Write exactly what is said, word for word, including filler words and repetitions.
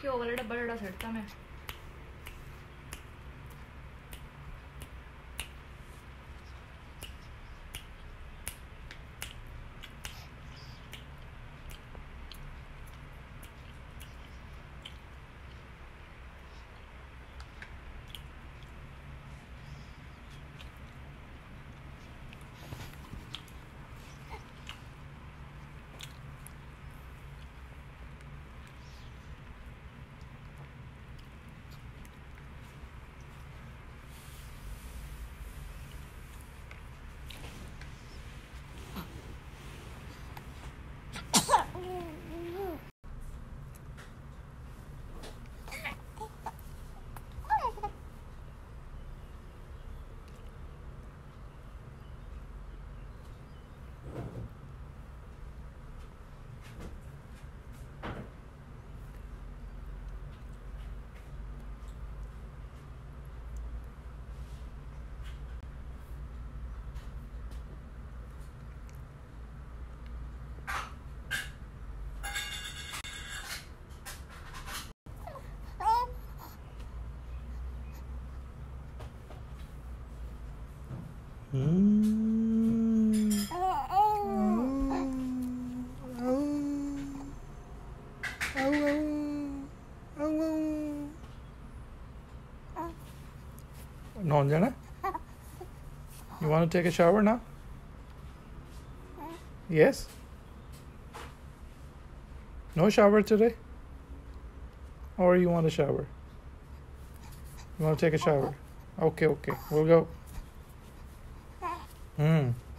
घ्यो वाला डब्बा जड़ा सड़ता मैं No, Jana? You want to take a shower now? Yes? No shower today? Or you want a shower? You want to take a shower? Okay, okay. We'll go. Hmm.